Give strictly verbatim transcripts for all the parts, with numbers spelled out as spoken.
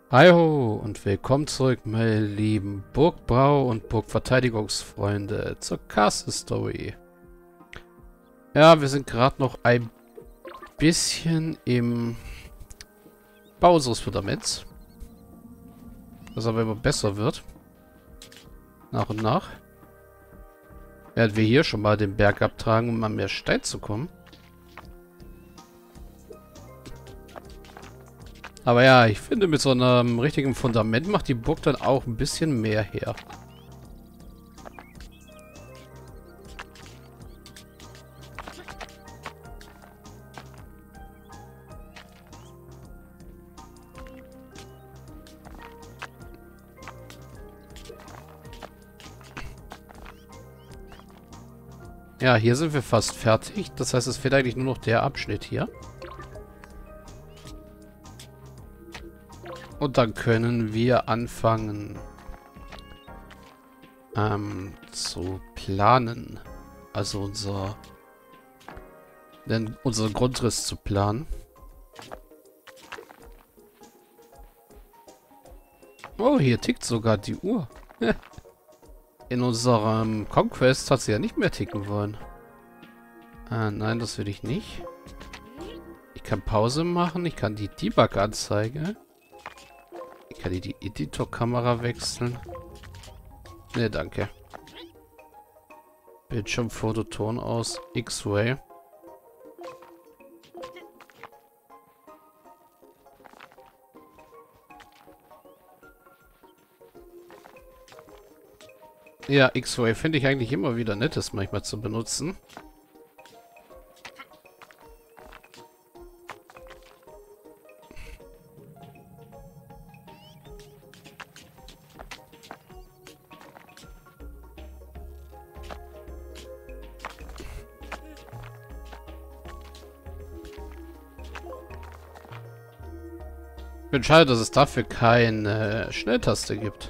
Hi ho und willkommen zurück, meine lieben Burgbau- und Burgverteidigungsfreunde, zur Castle Story. Ja, wir sind gerade noch ein bisschen im Bau unseres Fundaments, das aber immer besser wird, nach und nach. Werden wir hier schon mal den Berg abtragen, um an mehr Stein zu kommen. Aber ja, ich finde, mit so einem richtigen Fundament macht die Burg dann auch ein bisschen mehr her. Ja, hier sind wir fast fertig. Das heißt, es fehlt eigentlich nur noch der Abschnitt hier. Und dann können wir anfangen ähm, zu planen. Also unser, denn unseren Grundriss zu planen. Oh, hier tickt sogar die Uhr. In unserem Conquest hat sie ja nicht mehr ticken wollen. Ah, nein, das will ich nicht. Ich kann Pause machen. Ich kann die Debug-Anzeige. Ich kann die, die Editor-Kamera wechseln. Ne, danke. Bildschirm, Foto, Ton aus. X-Ray. Ja, X-Ray finde ich eigentlich immer wieder nett, das manchmal zu benutzen. Ich bin schade, dass es dafür keine Schnelltaste gibt.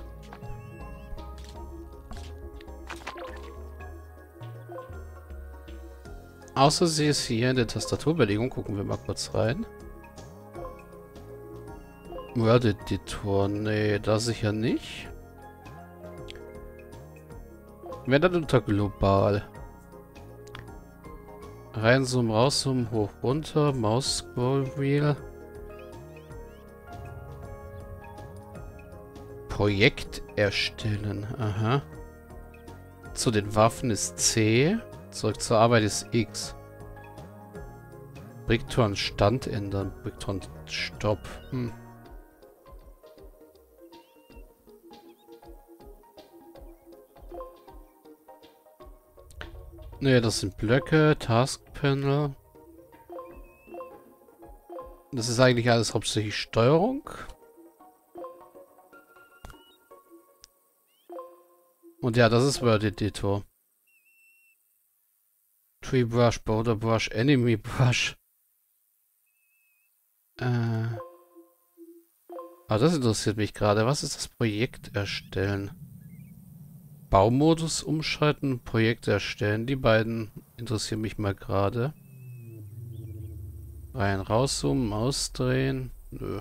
Außer sie ist hier in der Tastaturbelegung. Gucken wir mal kurz rein. Word Editor. Nee, da sicher nicht. Wenn dann unter Global. Reinzoomen, rauszoomen, hoch, runter. Maus Scroll Wheel. Projekt erstellen. Aha. Zu den Waffen ist C. Zurück zur Arbeit ist X. Brickton Stand ändern. Brickton Stopp. Hm. Ne, das sind Blöcke. Task Panel. Das ist eigentlich alles hauptsächlich Steuerung. Und ja, das ist Word Editor. Tree Brush, Border Brush, Enemy Brush. Äh. Aber das interessiert mich gerade. Was ist das Projekt erstellen? Baumodus umschalten, Projekt erstellen. Die beiden interessieren mich mal gerade. Rein, rauszoomen, ausdrehen. Nö.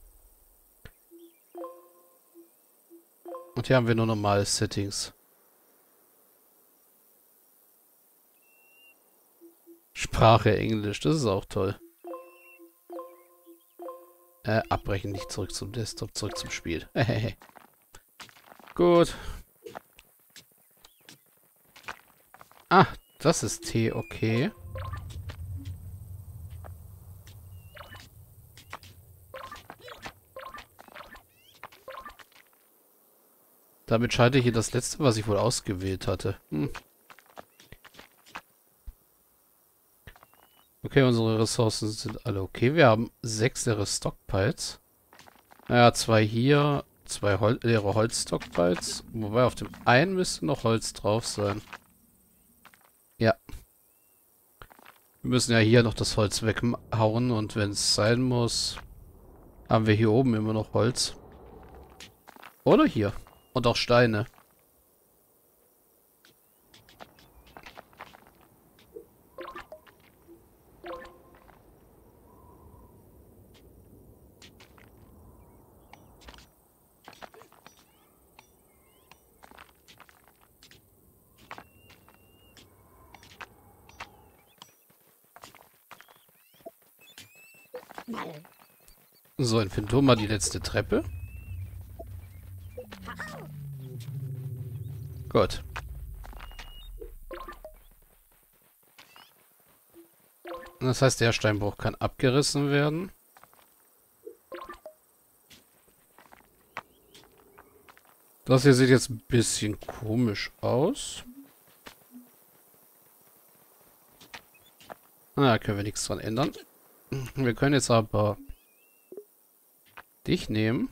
Und hier haben wir nur normale Settings. Sprache Englisch, das ist auch toll. Äh, abbrechen, nicht zurück zum Desktop, zurück zum Spiel. Gut. Ah, das ist T, okay. Damit schalte ich hier das letzte, was ich wohl ausgewählt hatte. Hm. Okay, unsere Ressourcen sind alle okay. Wir haben sechs leere Stockpiles. Naja, zwei hier, zwei Hol leere Holz-Stockpiles. Wobei auf dem einen müsste noch Holz drauf sein. Ja. Wir müssen ja hier noch das Holz weghauen und wenn es sein muss, haben wir hier oben immer noch Holz. Oder hier. Und auch Steine. So, dann finden wir mal die letzte Treppe. Gut. Das heißt, der Steinbruch kann abgerissen werden. Das hier sieht jetzt ein bisschen komisch aus. Na, da können wir nichts dran ändern. Wir können jetzt aber dich nehmen.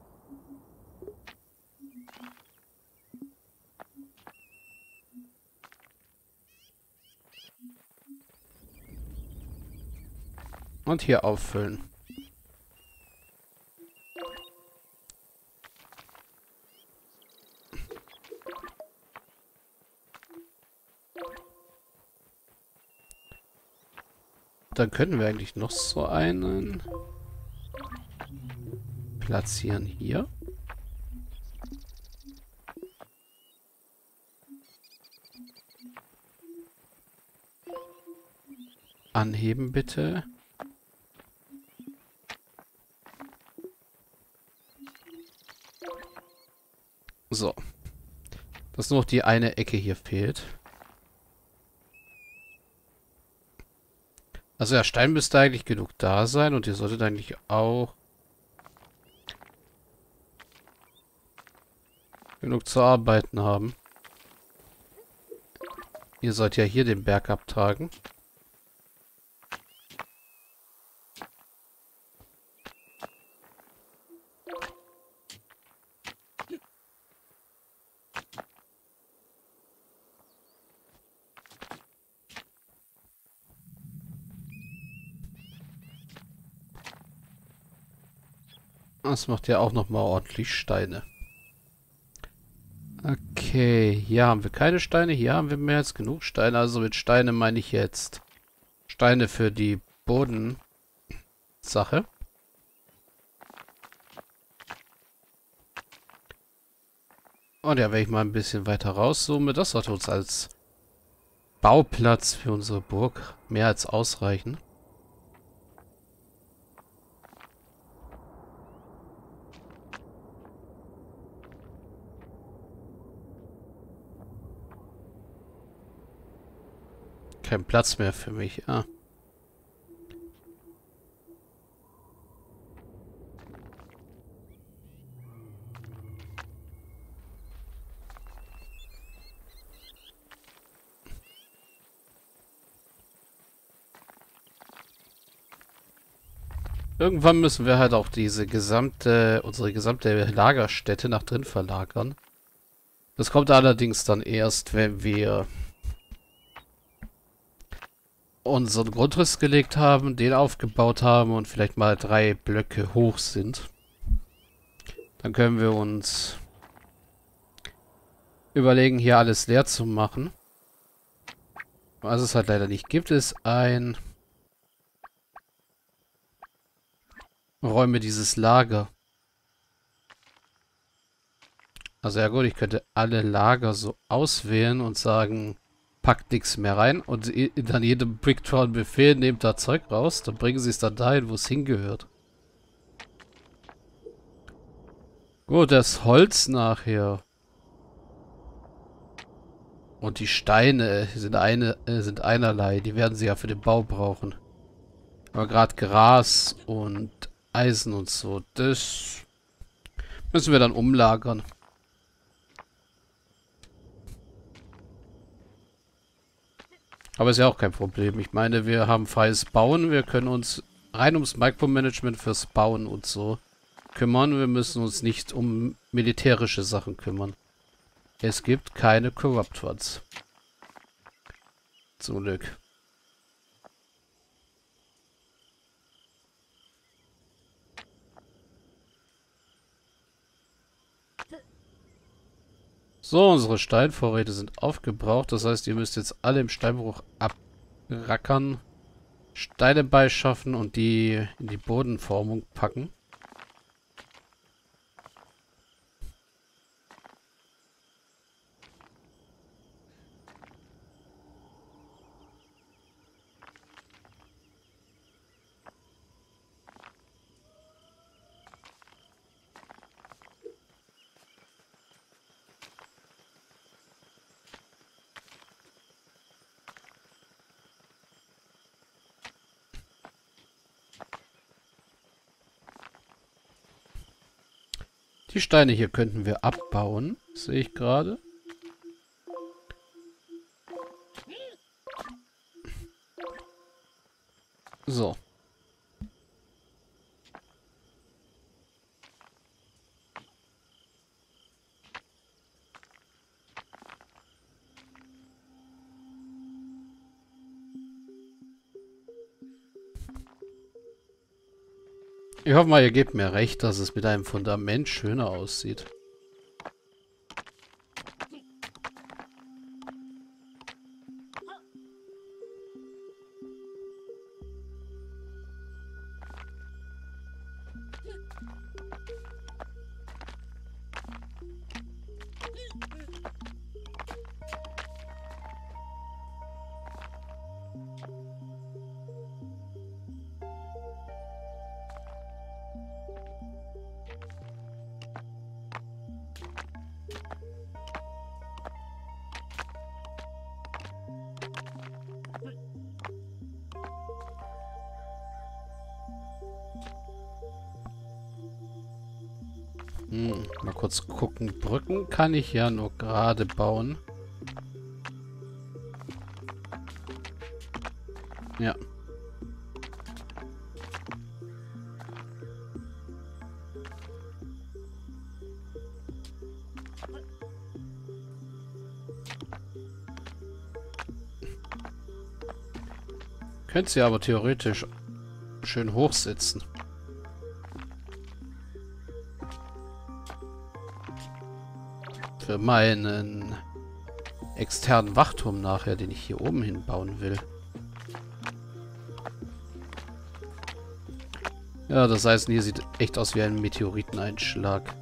Und hier auffüllen. Dann können wir eigentlich noch so einen platzieren hier. Anheben bitte. So. Dass nur noch die eine Ecke hier fehlt. Also ja, Stein müsste eigentlich genug da sein und ihr solltet eigentlich auch genug zu arbeiten haben. Ihr sollt ja hier den Berg abtragen. Das macht ja auch nochmal ordentlich Steine. Okay, hier haben wir keine Steine. Hier haben wir mehr als genug Steine. Also mit Steine meine ich jetzt Steine für die Bodensache. Und ja, wenn ich mal ein bisschen weiter rauszoome, das sollte uns als Bauplatz für unsere Burg mehr als ausreichen. Kein Platz mehr für mich, ja. Irgendwann müssen wir halt auch diese gesamte, unsere gesamte Lagerstätte nach drin verlagern. Das kommt allerdings dann erst, wenn wir unseren Grundriss gelegt haben, den aufgebaut haben und vielleicht mal drei Blöcke hoch sind. Dann können wir uns überlegen, hier alles leer zu machen. Was es halt leider nicht gibt, ist ein Räume dieses Lager. Also ja gut, ich könnte alle Lager so auswählen und sagen, packt nichts mehr rein und dann jedem Bricktown Befehl, nehmt da Zeug raus, dann bringen sie es dann dahin, wo es hingehört. Gut, das Holz nachher. Und die Steine sind eine äh, sind einerlei, die werden sie ja für den Bau brauchen. Aber gerade Gras und Eisen und so, das müssen wir dann umlagern. Aber ist ja auch kein Problem. Ich meine, wir haben freies Bauen. Wir können uns rein ums Micromanagement fürs Bauen und so kümmern. Wir müssen uns nicht um militärische Sachen kümmern. Es gibt keine Corrupt Ones. Zum Glück. So, unsere Steinvorräte sind aufgebraucht. Das heißt, ihr müsst jetzt alle im Steinbruch abrackern, Steine beischaffen und die in die Bodenformung packen. Die Steine hier könnten wir abbauen, sehe ich gerade. So. Ich hoffe mal, ihr gebt mir recht, dass es mit einem Fundament schöner aussieht. Hm, mal kurz gucken. Brücken kann ich ja nur gerade bauen. Ja. Könnt sie aber theoretisch schön hochsetzen. Für meinen externen Wachturm nachher, den ich hier oben hinbauen will. Ja, das Eisen hier sieht echt aus wie ein Meteoriteneinschlag.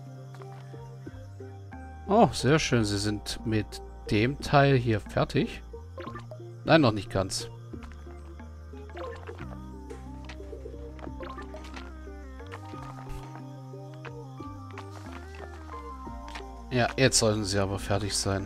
Oh, sehr schön. Sie sind mit dem Teil hier fertig. Nein, noch nicht ganz. Ja, jetzt sollten sie aber fertig sein.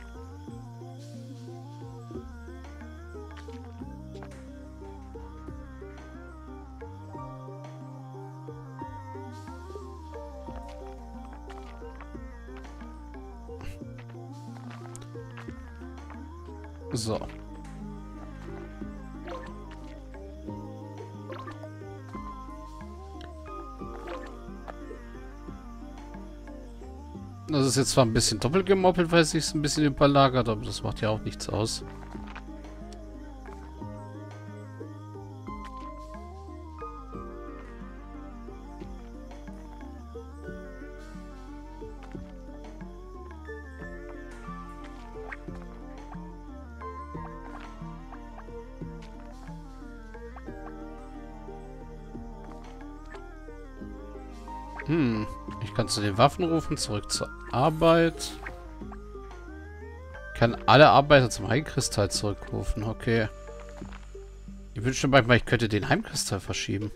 So. Das ist jetzt zwar ein bisschen doppelt gemoppelt, weil es sich ein bisschen überlagert, aber das macht ja auch nichts aus. Hm, ich kann zu den Waffen rufen, zurück zur Arbeit. Ich kann alle Arbeiter zum Heimkristall zurückrufen, okay. Ich wünschte manchmal, ich könnte den Heimkristall verschieben.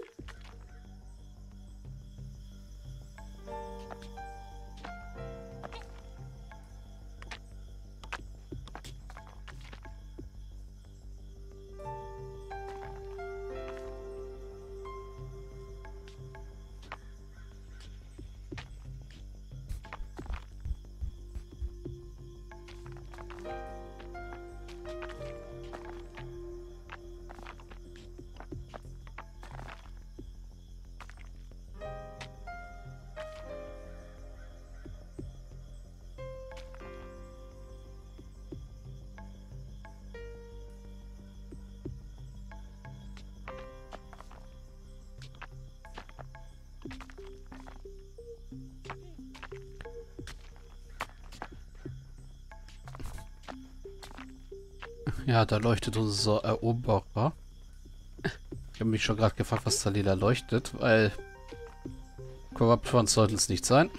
Ja, da leuchtet unser Eroberer. Ich habe mich schon gerade gefragt, was da lila leuchtet, weil Corrupt Ones sollten es nicht sein.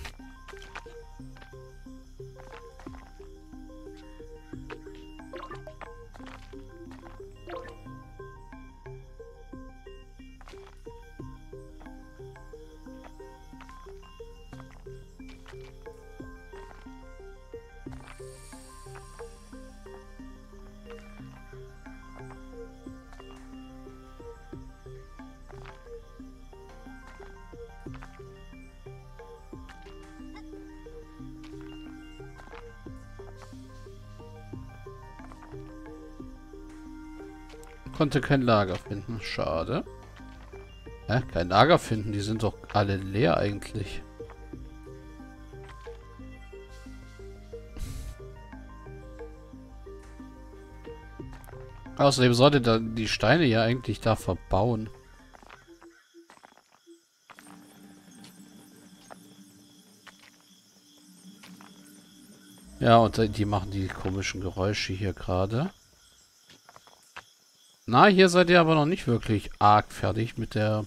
Konnte kein Lager finden. Schade. Hä? Kein Lager finden? Die sind doch alle leer eigentlich. Außerdem sollte dann die Steine ja eigentlich da verbauen. Ja, und die machen die komischen Geräusche hier gerade. Na, hier seid ihr aber noch nicht wirklich arg fertig mit der...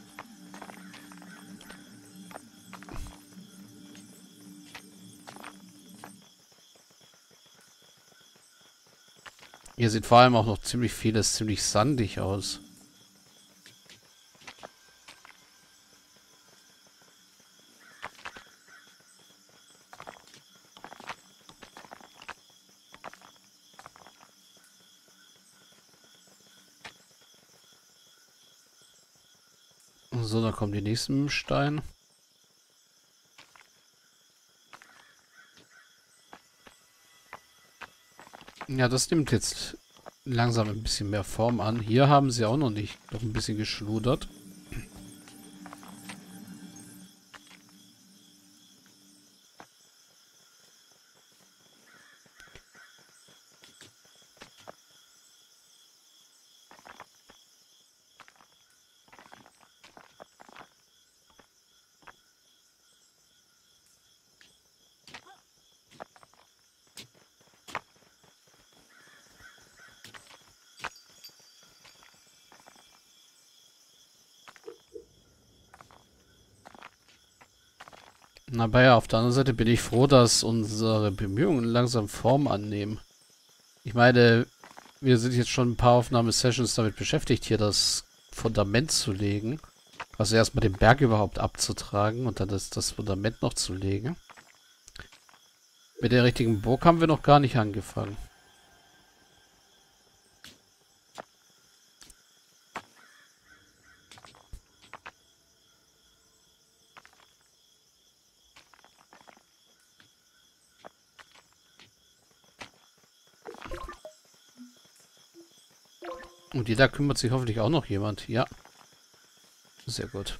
Hier sieht vor allem auch noch ziemlich vieles ziemlich sandig aus. So, dann kommen die nächsten Steine. Ja, das nimmt jetzt langsam ein bisschen mehr Form an. Hier haben sie auch noch nicht noch ein bisschen geschludert. Aber ja, auf der anderen Seite bin ich froh, dass unsere Bemühungen langsam Form annehmen. Ich meine, wir sind jetzt schon ein paar Aufnahmesessions damit beschäftigt, hier das Fundament zu legen. Also erstmal den Berg überhaupt abzutragen und dann das, das Fundament noch zu legen. Mit der richtigen Burg haben wir noch gar nicht angefangen. Und da kümmert sich hoffentlich auch noch jemand. Ja. Sehr gut.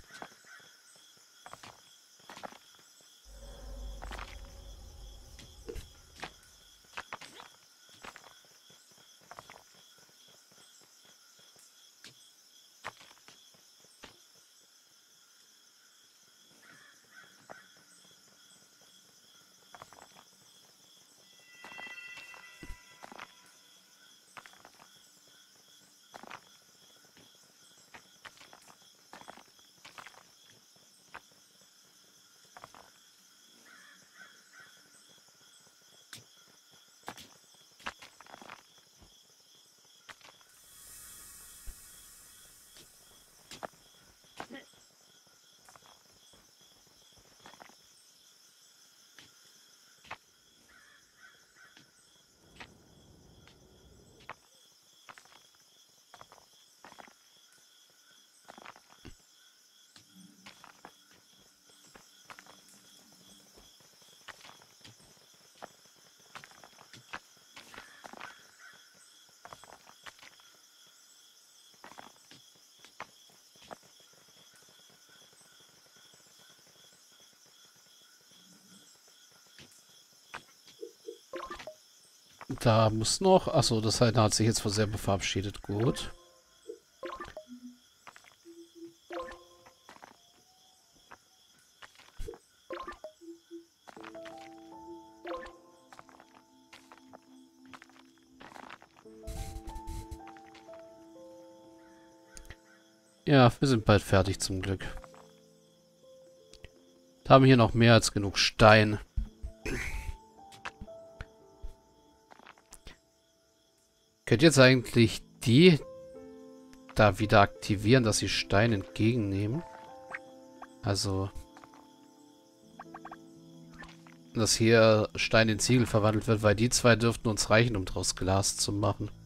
Da muss noch... Achso, das heißt, hat sich jetzt von selber verabschiedet. Gut. Ja, wir sind bald fertig zum Glück. Da haben wir hier noch mehr als genug Stein. Könnt ihr jetzt eigentlich die da wieder aktivieren, dass sie Stein entgegennehmen? Also, dass hier Stein in Ziegel verwandelt wird, weil die zwei dürften uns reichen, um daraus Glas zu machen.